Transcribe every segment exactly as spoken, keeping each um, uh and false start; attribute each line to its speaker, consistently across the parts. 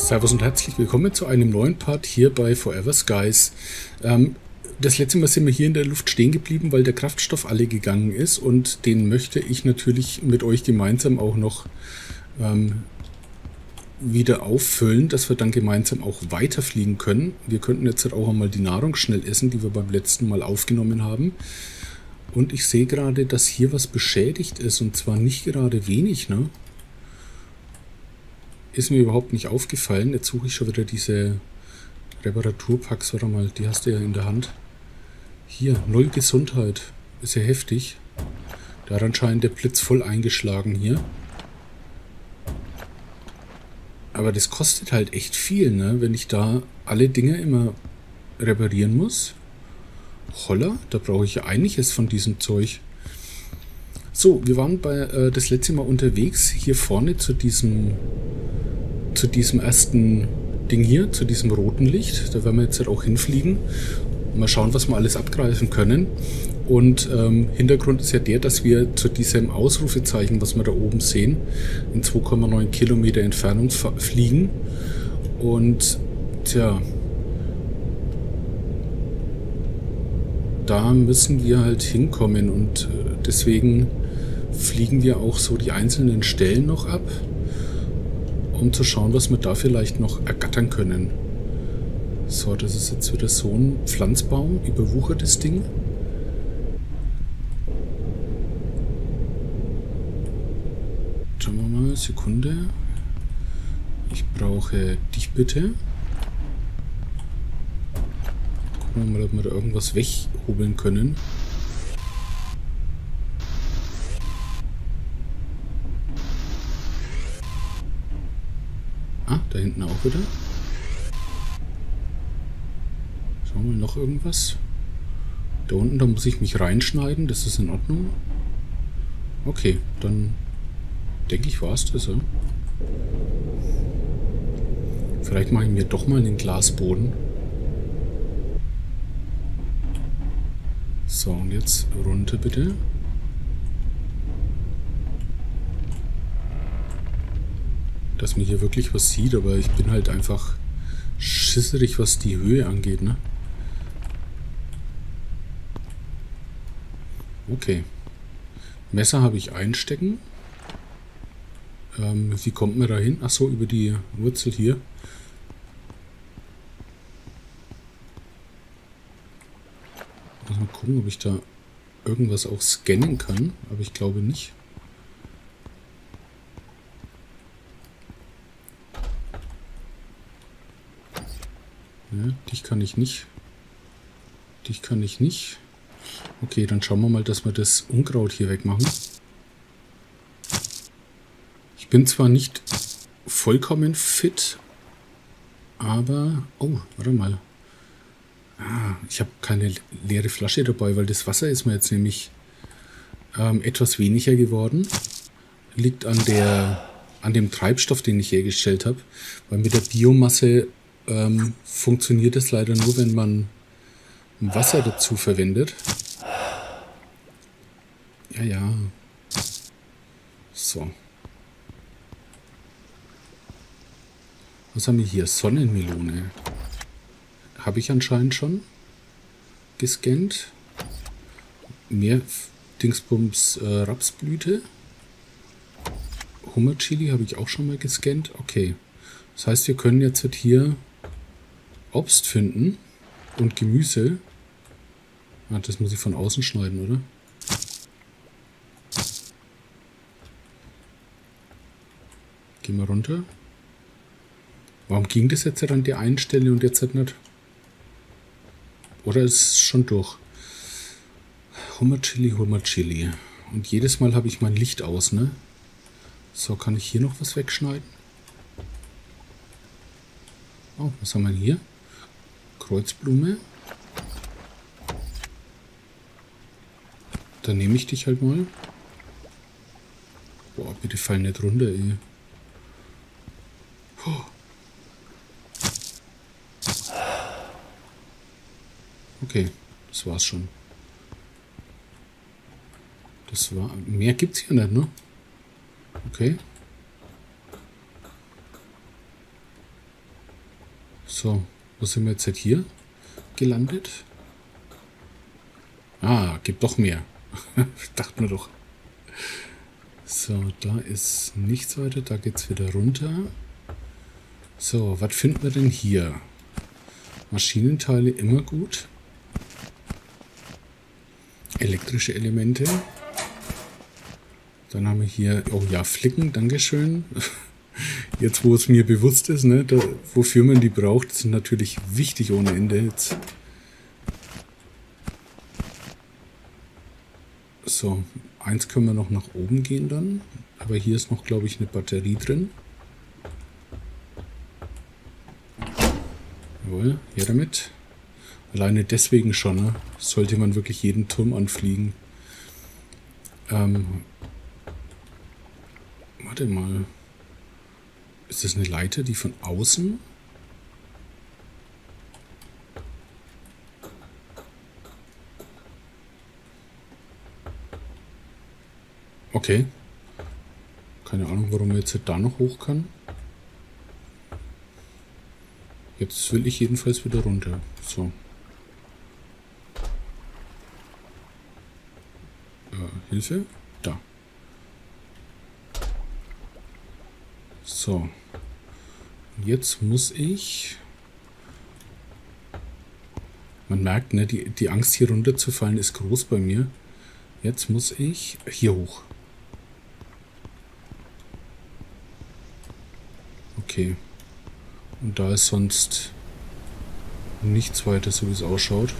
Speaker 1: Servus und herzlich willkommen zu einem neuen Part hier bei Forever Skies. Ähm, das letzte Mal sind wir hier in der Luft stehen geblieben, weil der Kraftstoff alle gegangen ist und den möchte ich natürlich mit euch gemeinsam auch noch ähm, wieder auffüllen, dass wir dann gemeinsam auch weiterfliegen können. Wir könnten jetzt halt auch einmal die Nahrung schnell essen, die wir beim letzten Mal aufgenommen haben. Und ich sehe gerade, dass hier was beschädigt ist und zwar nicht gerade wenig, ne? Ist mir überhaupt nicht aufgefallen. Jetzt suche ich schon wieder diese Reparaturpacks. Warte mal, die hast du ja in der Hand. Hier, null Gesundheit. Ist ja heftig. Da hat anscheinend der Blitz voll eingeschlagen hier. Aber das kostet halt echt viel, ne? Wenn ich da alle Dinge immer reparieren muss. Holla, da brauche ich ja einiges von diesem Zeug. So, wir waren bei äh, das letzte Mal unterwegs, hier vorne zu diesem zu diesem ersten Ding hier, zu diesem roten Licht. Da werden wir jetzt halt auch hinfliegen. Mal schauen, was wir alles abgreifen können. Und ähm, Hintergrund ist ja der, dass wir zu diesem Ausrufezeichen, was wir da oben sehen, in zwei Komma neun Kilometer Entfernung fliegen. Und tja, da müssen wir halt hinkommen und äh, deswegen fliegen wir auch so die einzelnen Stellen noch ab, um zu schauen, was wir da vielleicht noch ergattern können. So, das ist jetzt wieder so ein Pflanzbaum, überwuchertes Ding. Schauen wir mal, Sekunde. Ich brauche dich bitte. Gucken wir mal, ob wir da irgendwas weghobeln können. Ah, da hinten auch wieder. Schauen wir mal, noch irgendwas. Da unten, da muss ich mich reinschneiden, das ist in Ordnung. Okay, dann denke ich, war es das, ja. Vielleicht mache ich mir doch mal den Glasboden. So, und jetzt runter bitte. Dass man hier wirklich was sieht, aber ich bin halt einfach schisserig, was die Höhe angeht, ne? Okay. Messer habe ich einstecken. Ähm, wie kommt man da hin? Ach so, über die Wurzel hier. Muss mal gucken, ob ich da irgendwas auch scannen kann, aber ich glaube nicht. Ja, dich kann ich nicht. Dich kann ich nicht. Okay, dann schauen wir mal, dass wir das Unkraut hier wegmachen. Ich bin zwar nicht vollkommen fit, aber... Oh, warte mal. Ah, ich habe keine leere Flasche dabei, weil das Wasser ist mir jetzt nämlich ähm, etwas weniger geworden. Liegt an der, an dem Treibstoff, den ich hergestellt habe. Weil mit der Biomasse ähm, funktioniert es leider nur, wenn man Wasser dazu verwendet. Ja, ja. So. Was haben wir hier? Sonnenmelone. Habe ich anscheinend schon gescannt. Mehr Dingsbums äh, Rapsblüte. Hummerchili habe ich auch schon mal gescannt. Okay. Das heißt, wir können jetzt halt hier Obst finden und Gemüse. Ah, das muss ich von außen schneiden, oder? Gehen wir runter. Warum ging das jetzt an der einen Stelle und jetzt halt nicht? Oder ist es schon durch? Hummerchili, Hummerchili. Und jedes Mal habe ich mein Licht aus, ne? So, kann ich hier noch was wegschneiden? Oh, was haben wir hier? Kreuzblume. Dann nehme ich dich halt mal. Boah, bitte fall nicht runter, ey. Oh. Okay, das war's schon. Das war... Mehr gibt's hier nicht, ne? Okay. So, wo sind wir jetzt halt hier gelandet? Ah, gibt doch mehr. Dachten wir doch. So, da ist nichts weiter. Da geht es wieder runter. So, was finden wir denn hier? Maschinenteile immer gut. Elektrische Elemente. Dann haben wir hier, oh ja, Flicken, dankeschön. Jetzt, wo es mir bewusst ist, ne, da, wofür man die braucht, sind natürlich wichtig ohne Ende jetzt. So, eins können wir noch nach oben gehen dann. Aber hier ist noch, glaube ich, eine Batterie drin. Jawohl, her damit. Alleine deswegen schon, ne? Sollte man wirklich jeden Turm anfliegen. Ähm, warte mal. Ist das eine Leiter, die von außen? Okay. Keine Ahnung, warum man jetzt da noch hoch kann. Jetzt will ich jedenfalls wieder runter. So. Äh, Hilfe? Da. So. Jetzt muss ich... Man merkt, ne, die, die Angst hier runterzufallen ist groß bei mir. Jetzt muss ich hier hoch. Okay. Und da ist sonst nichts weiter, so wie es ausschaut.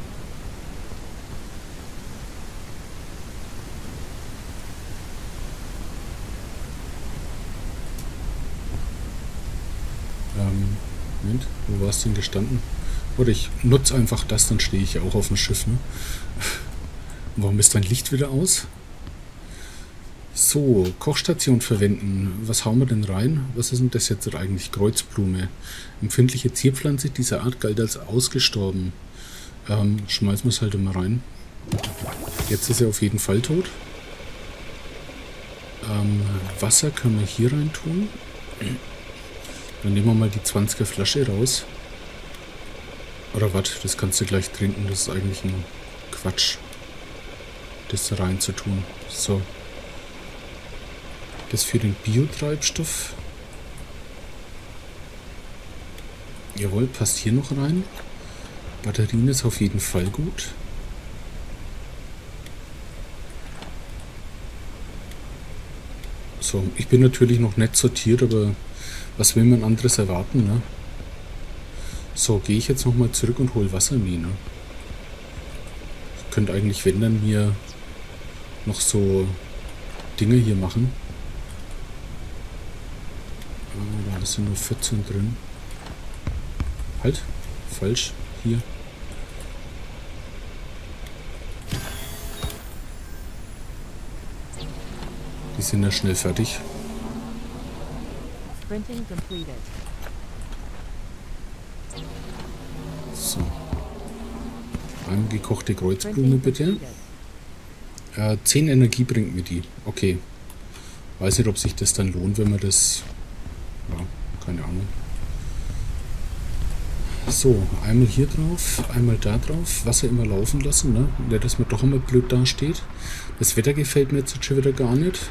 Speaker 1: Ähm, Moment, wo war es denn gestanden? Oder ich nutze einfach das, dann stehe ich ja auch auf dem Schiff, ne? Warum ist dein Licht wieder aus? So, Kochstation verwenden. Was hauen wir denn rein? Was ist denn das jetzt eigentlich? Kreuzblume. Empfindliche Zierpflanze dieser Art galt als ausgestorben. Ähm, schmeißen wir es halt immer rein. Jetzt ist er auf jeden Fall tot. Ähm, Wasser können wir hier rein tun. Dann nehmen wir mal die zwanziger Flasche raus. Oder was? Das kannst du gleich trinken. Das ist eigentlich ein Quatsch, das da rein zu tun. So. Das für den Biotreibstoff. Jawohl, passt hier noch rein. Batterien ist auf jeden Fall gut. So, ich bin natürlich noch nicht sortiert, aber was will man anderes erwarten, ne? So, gehe ich jetzt nochmal zurück und hole Wassermine. Ich könnte eigentlich, wenn dann mir noch so Dinge hier machen. Ah, da sind nur vierzehn drin. Halt, falsch, hier. Die sind ja schnell fertig. So. Eine gekochte Kreuzblume bitte. Äh, zehn Energie bringt mir die. Okay. Weiß nicht, ob sich das dann lohnt, wenn man das... Ja, keine Ahnung. So, einmal hier drauf, einmal da drauf. Wasser immer laufen lassen, ne? Nicht, dass man doch immer blöd dasteht. Das Wetter gefällt mir jetzt schon wieder gar nicht.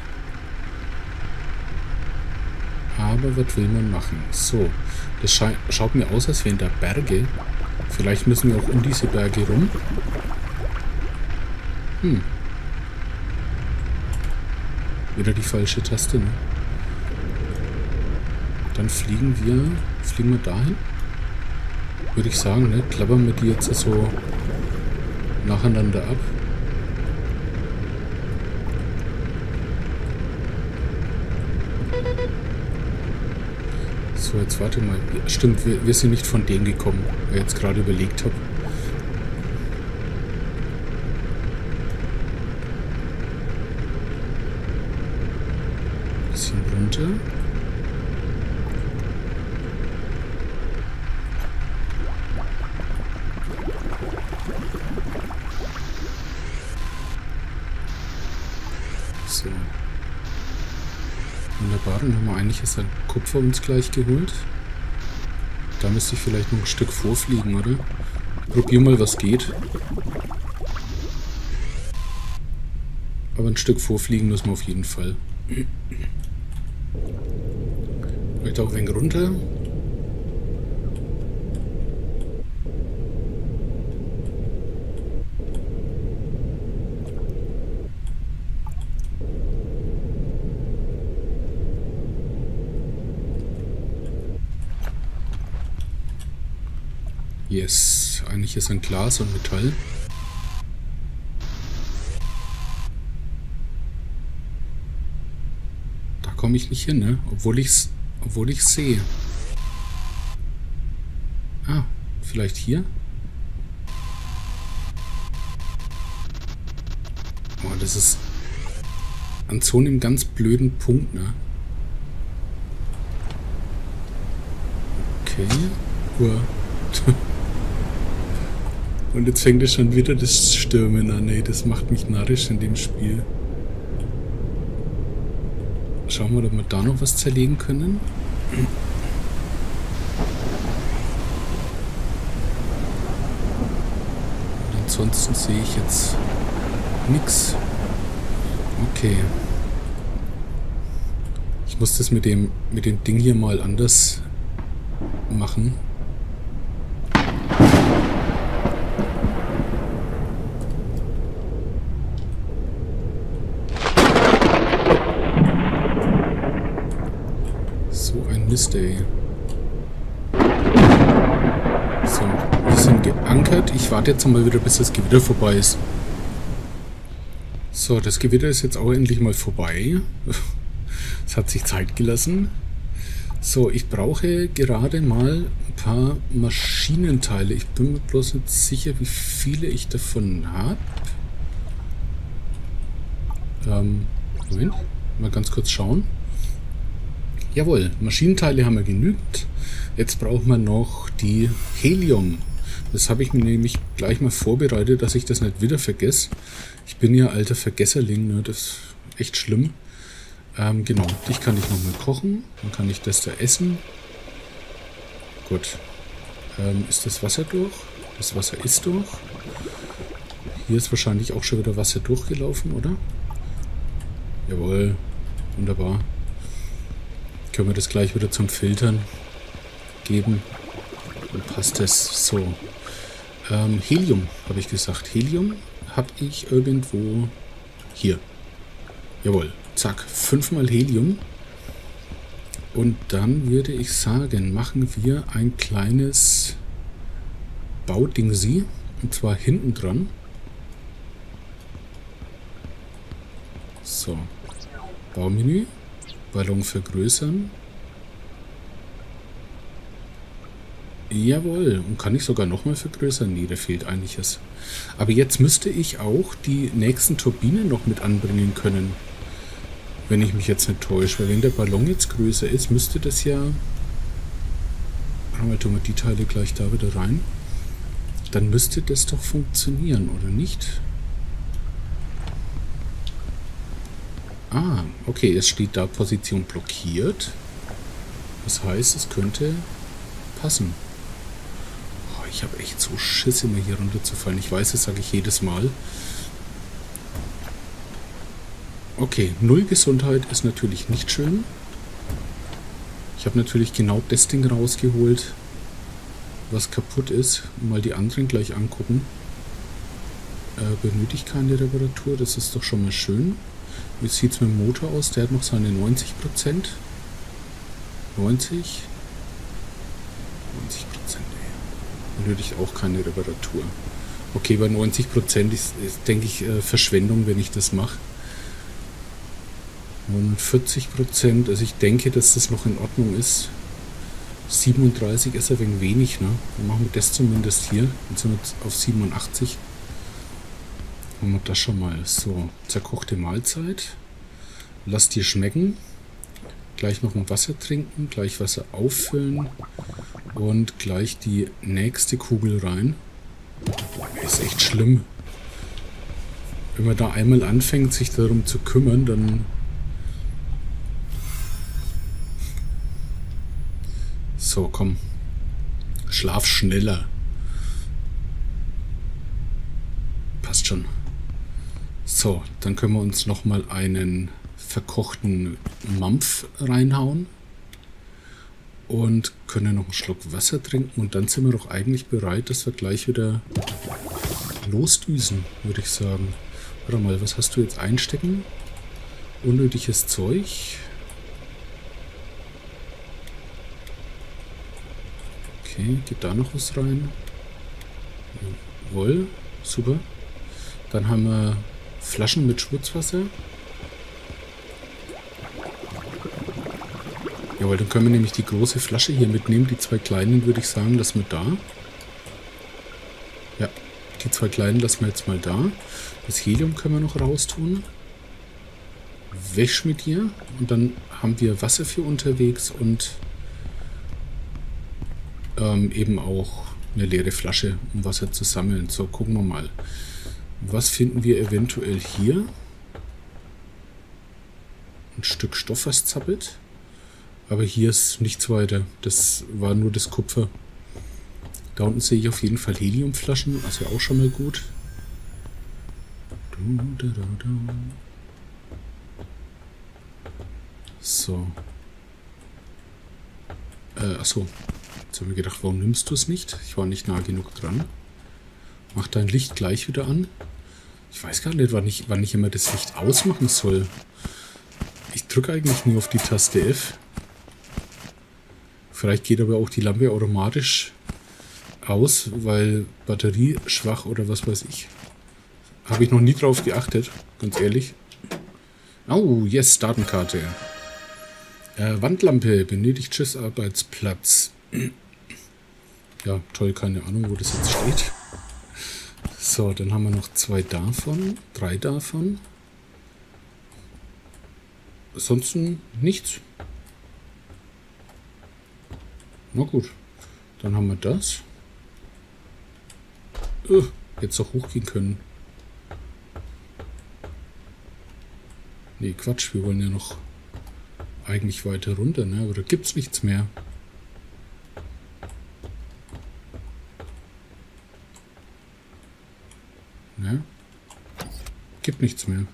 Speaker 1: Aber was will man machen? So, das scha schaut mir aus, als wären da Berge. Vielleicht müssen wir auch um diese Berge rum. Hm. Wieder die falsche Taste, ne? Dann fliegen wir... Fliegen wir dahin? Würde ich sagen, ne? Klappern wir die jetzt so nacheinander ab. So, jetzt warte mal. Stimmt, wir, wir sind nicht von denen gekommen, weil ich jetzt gerade überlegt habe. Bisschen runter. So. Wunderbar, dann haben wir eigentlich erst ein Kupfer uns gleich geholt. Da müsste ich vielleicht noch ein Stück vorfliegen, oder? Probier mal, was geht. Aber ein Stück vorfliegen müssen wir auf jeden Fall. Vielleicht auch ein wenig runter. Yes, eigentlich ist ein Glas und Metall. Da komme ich nicht hin, ne? Obwohl ich's, obwohl ich's sehe. Ah, vielleicht hier? Oh, das ist an so einem ganz blöden Punkt, ne? Okay. Uah. Und jetzt fängt es schon wieder das Stürmen an. Ey, das macht mich narrisch in dem Spiel. Schauen wir, ob wir da noch was zerlegen können. Und ansonsten sehe ich jetzt nichts. Okay. Ich muss das mit dem, mit dem Ding hier mal anders machen. Mist, ey. So, wir sind geankert. Ich warte jetzt mal wieder, bis das Gewitter vorbei ist. So, das Gewitter ist jetzt auch endlich mal vorbei. Es hat sich Zeit gelassen. So, ich brauche gerade mal ein paar Maschinenteile. Ich bin mir bloß nicht sicher, wie viele ich davon habe. Ähm, Moment. Mal ganz kurz schauen. Jawohl, Maschinenteile haben wir genügend. Jetzt brauchen wir noch die Helium. Das habe ich mir nämlich gleich mal vorbereitet, dass ich das nicht wieder vergesse. Ich bin ja alter Vergesserling, ne? Das ist echt schlimm. Ähm, genau, dich kann ich nochmal kochen. Dann kann ich das da essen. Gut. Ähm, ist das Wasser durch? Das Wasser ist durch. Hier ist wahrscheinlich auch schon wieder Wasser durchgelaufen, oder? Jawohl, wunderbar. Können wir das gleich wieder zum Filtern geben. Dann passt das so. Ähm, Helium, habe ich gesagt. Helium habe ich irgendwo hier. Jawohl, zack, fünfmal Helium. Und dann würde ich sagen, machen wir ein kleines Baudingsi. Und zwar hinten dran. So, Baumenü. Ballon vergrößern. Jawohl. Und kann ich sogar nochmal vergrößern? Nee, da fehlt einiges. Aber jetzt müsste ich auch die nächsten Turbinen noch mit anbringen können. Wenn ich mich jetzt nicht täusche. Weil wenn der Ballon jetzt größer ist, müsste das ja... Mal tun wir die Teile gleich da wieder rein. Dann müsste das doch funktionieren, oder nicht? Ah, okay, es steht da Position blockiert. Das heißt, es könnte passen. Oh, ich habe echt so Schiss, immer hier runterzufallen. Ich weiß, das sage ich jedes Mal. Okay, null Gesundheit ist natürlich nicht schön. Ich habe natürlich genau das Ding rausgeholt, was kaputt ist. Mal die anderen gleich angucken. Äh, benötigt keine Reparatur, das ist doch schon mal schön. Wie sieht es mit dem Motor aus? Der hat noch seine neunzig Prozent. neunzig. neunzig Prozent, ey. Benötigt auch keine Reparatur. Okay, bei neunzig Prozent ist, ist, denke ich, äh, Verschwendung, wenn ich das mache. neunundvierzig Prozent, also ich denke, dass das noch in Ordnung ist. siebenunddreißig ist ein wenig wenig, ne? Dann machen wir das zumindest hier. Dann sind wir auf siebenundachtzig. Haben wir das schon mal. So, zerkochte Mahlzeit. Lass dir schmecken. Gleich noch ein Wasser trinken, gleich Wasser auffüllen und gleich die nächste Kugel rein. Ist echt schlimm. Wenn man da einmal anfängt, sich darum zu kümmern, dann... So, komm. Schlaf schneller. Passt schon. So, dann können wir uns nochmal einen verkochten Mampf reinhauen. Und können noch einen Schluck Wasser trinken. Und dann sind wir doch eigentlich bereit, dass wir gleich wieder losdüsen, würde ich sagen. Warte mal, was hast du jetzt einstecken? Unnötiges Zeug. Okay, geht da noch was rein? Jawohl, super. Dann haben wir Flaschen mit Schmutzwasser. Jawohl, dann können wir nämlich die große Flasche hier mitnehmen. Die zwei kleinen würde ich sagen, lassen wir da. Ja, die zwei kleinen lassen wir jetzt mal da. Das Helium können wir noch raustun. Wäsch mit dir. Und dann haben wir Wasser für unterwegs und ähm, eben auch eine leere Flasche, um Wasser zu sammeln. So, gucken wir mal. Was finden wir eventuell hier? Ein Stück Stoff, was zappelt. Aber hier ist nichts weiter. Das war nur das Kupfer. Da unten sehe ich auf jeden Fall Heliumflaschen. Also auch schon mal gut. So. Äh, achso. Jetzt haben wir gedacht, warum nimmst du es nicht? Ich war nicht nah genug dran. Mach dein Licht gleich wieder an. Ich weiß gar nicht, wann ich, wann ich immer das Licht ausmachen soll. Ich drücke eigentlich nur auf die Taste F. Vielleicht geht aber auch die Lampe automatisch aus, weil Batterie schwach oder was weiß ich. Habe ich noch nie drauf geachtet, ganz ehrlich. Oh, yes, Datenkarte. Äh, Wandlampe, benötigt Schiffsarbeitsplatz. Ja, toll, keine Ahnung, wo das jetzt steht. So, dann haben wir noch zwei davon, drei davon. Ansonsten nichts. Na gut, dann haben wir das. Uh, jetzt doch hochgehen können. Nee, Quatsch, wir wollen ja noch eigentlich weiter runter, ne? Aber da gibt es nichts mehr. Ne? Gibt nichts mehr.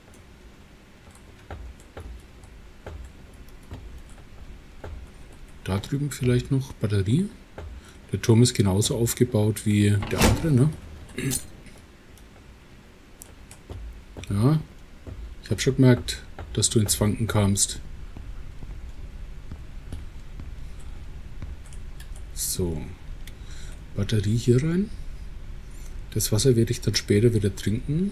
Speaker 1: Da drüben vielleicht noch Batterie. Der Turm ist genauso aufgebaut wie der andere, ne? Ja. Ich habe schon gemerkt, dass du ins Wanken kamst. So. Batterie hier rein. Das Wasser werde ich dann später wieder trinken.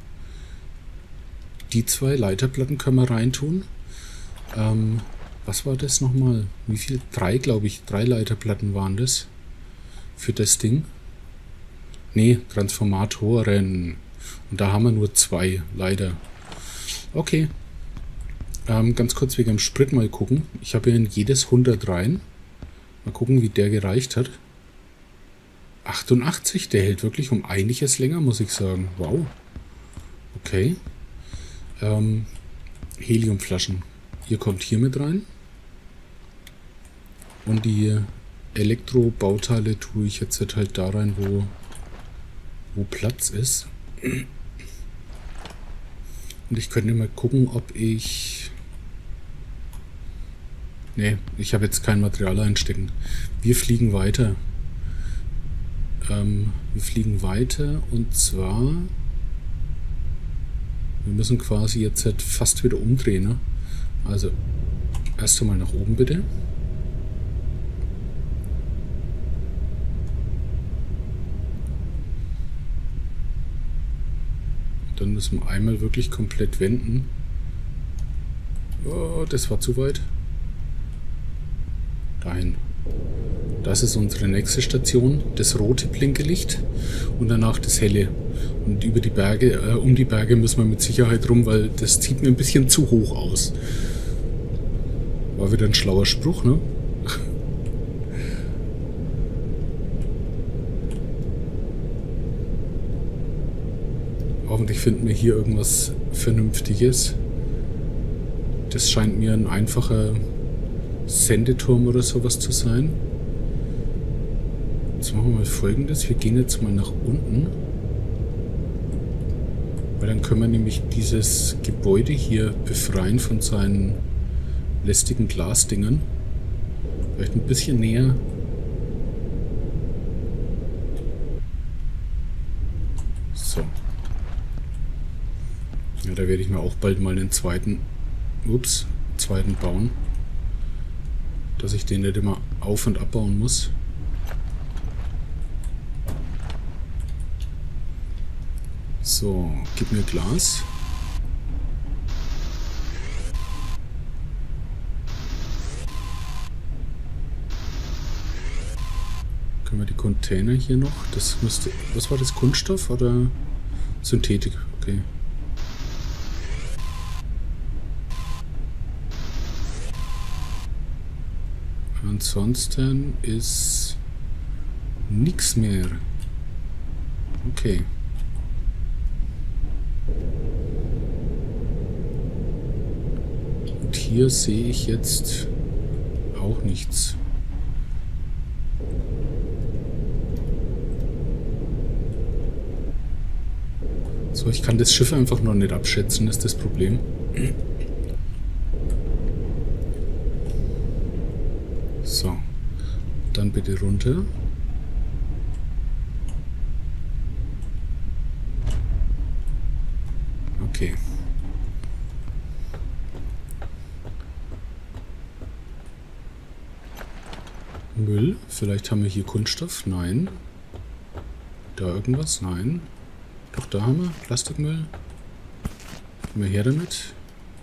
Speaker 1: Die zwei Leiterplatten können wir reintun. Ähm, was war das nochmal? Wie viel? Drei, glaube ich. Drei Leiterplatten waren das. Für das Ding. Nee, Transformatoren. Und da haben wir nur zwei, leider. Okay. Ähm, ganz kurz wegen dem Sprit mal gucken. Ich habe hier in jedes hundert rein. Mal gucken, wie der gereicht hat. achtundachtzig, der hält wirklich um einiges länger, muss ich sagen. Wow. Okay. Ähm, Heliumflaschen. Ihr kommt hier mit rein. Und die Elektrobauteile tue ich jetzt halt da rein, wo, wo Platz ist. Und ich könnte mal gucken, ob ich... Ne, ich habe jetzt kein Material einstecken. Wir fliegen weiter. Ähm, wir fliegen weiter und zwar... Wir müssen quasi jetzt halt fast wieder umdrehen, ne? Also, erst einmal nach oben bitte. Dann müssen wir einmal wirklich komplett wenden. Oh, das war zu weit. Dahin. Das ist unsere nächste Station, das rote Blinkelicht und danach das helle. Und über die Berge, äh, um die Berge müssen wir mit Sicherheit rum, weil das zieht mir ein bisschen zu hoch aus. War wieder ein schlauer Spruch, ne? Hoffentlich finden wir hier irgendwas Vernünftiges. Das scheint mir ein einfacher Sendeturm oder sowas zu sein. Jetzt machen wir mal Folgendes. Wir gehen jetzt mal nach unten. Weil dann können wir nämlich dieses Gebäude hier befreien von seinen lästigen Glasdingern. Vielleicht ein bisschen näher. So. Ja, da werde ich mir auch bald mal einen zweiten, ups, zweiten bauen. Dass ich den nicht immer auf- und abbauen muss. So, gib mir Glas. Können wir die Container hier noch? Das müsste. Was war das? Kunststoff oder Synthetik? Okay. Ansonsten ist nichts mehr. Okay. Und hier sehe ich jetzt auch nichts. So, ich kann das Schiff einfach noch nicht abschätzen, ist das Problem. So, dann bitte runter. Okay. Müll, vielleicht haben wir hier Kunststoff, nein. Da irgendwas, nein. Doch, da haben wir Plastikmüll. Gehen wir her damit.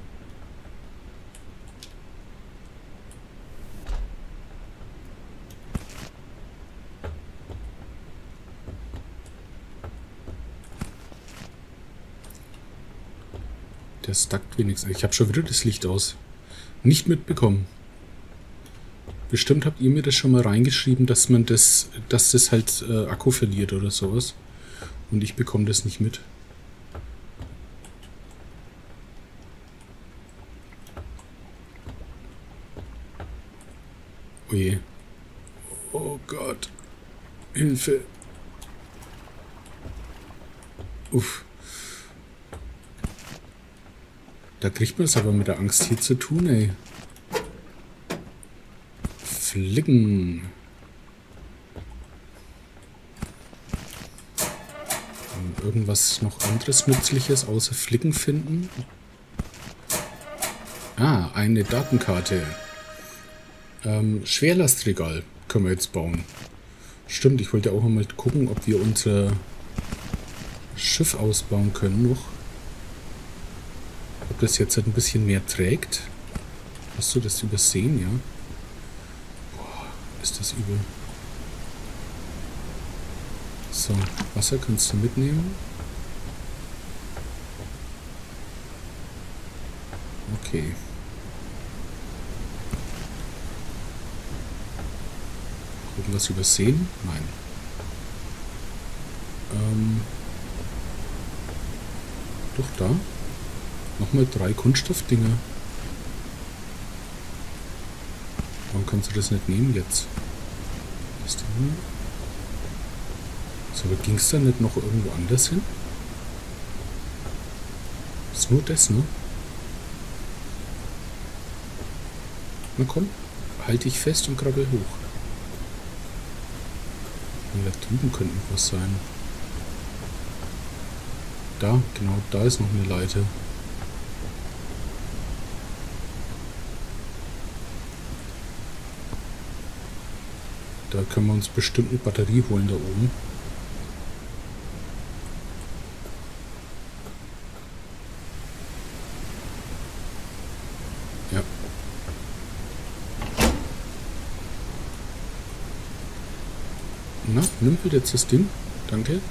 Speaker 1: Der stackt wenigstens. Ich habe schon wieder das Licht aus. Nicht mitbekommen. Bestimmt habt ihr mir das schon mal reingeschrieben, dass man das, dass das halt äh, Akku verliert oder sowas. Und ich bekomme das nicht mit. Oh je. Oh Gott. Hilfe. Uff. Da kriegt man es aber mit der Angst hier zu tun, ey. Flicken. Irgendwas noch anderes Nützliches außer Flicken finden? Ah, eine Datenkarte. Ähm, Schwerlastregal können wir jetzt bauen. Stimmt, ich wollte auch mal gucken, ob wir unser Schiff ausbauen können noch. Ob das jetzt halt ein bisschen mehr trägt. Hast du das übersehen, ja? Boah, ist das übel. So, Wasser kannst du mitnehmen. Okay. Irgendwas übersehen? Nein. Ähm, doch da. Nochmal drei Kunststoffdinger. Warum kannst du das nicht nehmen jetzt? Was denn? So, aber ging es da nicht noch irgendwo anders hin? Ist nur das, ne? Na komm, halte ich fest und krabbel hoch. Und da drüben könnte noch was sein. Da, genau, da ist noch eine Leiter. Da können wir uns bestimmt eine Batterie holen da oben. Ja. Na, nimmst du jetzt das Ding? Danke.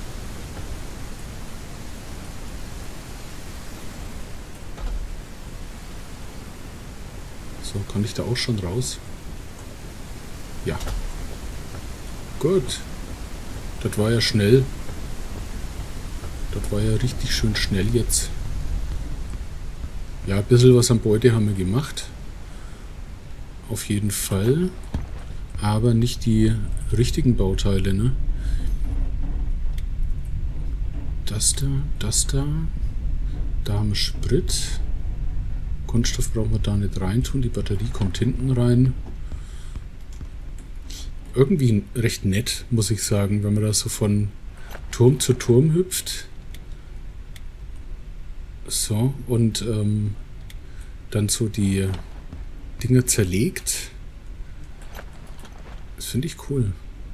Speaker 1: So, kann ich da auch schon raus? Ja. Gut. Das war ja schnell. Das war ja richtig schön schnell jetzt. Ja, ein bisschen was an Beute haben wir gemacht. Auf jeden Fall. aber nicht die richtigen Bauteile, ne? Das da, das da. Da haben wir Sprit. Kunststoff brauchen wir da nicht reintun. Die Batterie kommt hinten rein. Irgendwie recht nett, muss ich sagen, wenn man da so von Turm zu Turm hüpft. So, und ähm, dann so die Dinger zerlegt. Das finde ich cool.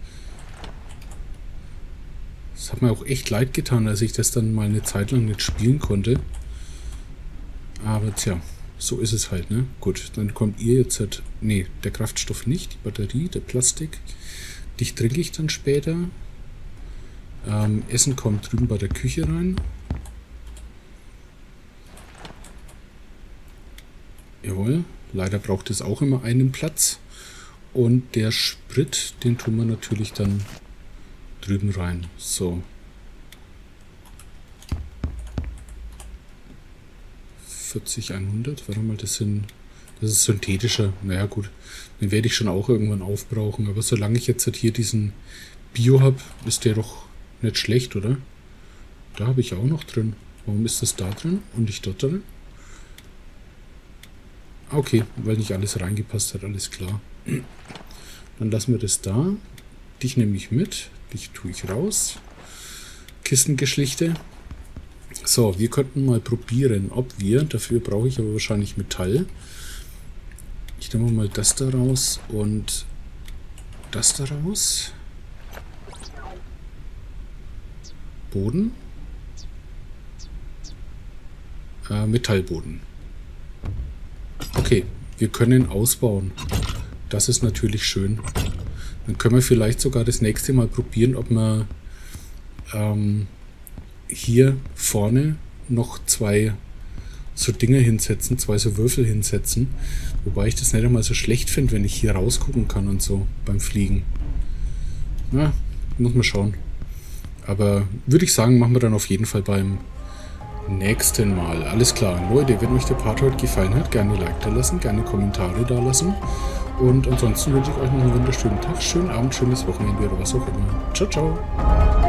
Speaker 1: Das hat mir auch echt leid getan, als ich das dann mal eine Zeit lang nicht spielen konnte. Aber tja, so ist es halt, ne? Gut, dann kommt ihr jetzt halt... Ne, der Kraftstoff nicht, die Batterie, der Plastik. Dich trinke ich dann später. Ähm, Essen kommt drüben bei der Küche rein. Jawohl, leider braucht es auch immer einen Platz. Und der Sprit, den tun wir natürlich dann drüben rein. So. vierzig hundert, warte mal, das sind, das ist synthetischer. Naja gut, den werde ich schon auch irgendwann aufbrauchen. Aber solange ich jetzt halt hier diesen Bio habe, ist der doch nicht schlecht, oder? Da habe ich auch noch drin. Warum ist das da drin und nicht dort drin? Okay, weil nicht alles reingepasst hat, alles klar. Dann lassen wir das da. Dich nehme ich mit. Dich tue ich raus. Kistengeschlichte. So, wir könnten mal probieren, ob wir, dafür brauche ich aber wahrscheinlich Metall. Ich nehme mal das da raus und das da raus. Boden. Äh, Metallboden. Okay, wir können ausbauen. Das ist natürlich schön. Dann können wir vielleicht sogar das nächste Mal probieren, ob wir ähm, hier vorne noch zwei so Dinger hinsetzen, zwei so Würfel hinsetzen. Wobei ich das nicht einmal so schlecht finde, wenn ich hier rausgucken kann und so beim Fliegen. Na, muss man schauen. Aber würde ich sagen, machen wir dann auf jeden Fall beim nächsten Mal. Alles klar, Leute, wenn euch der Part heute gefallen hat, gerne Like da lassen, gerne Kommentare da lassen. Und ansonsten wünsche ich euch noch einen wunderschönen Tag, schönen Abend, schönes Wochenende oder was auch immer. Ciao, ciao.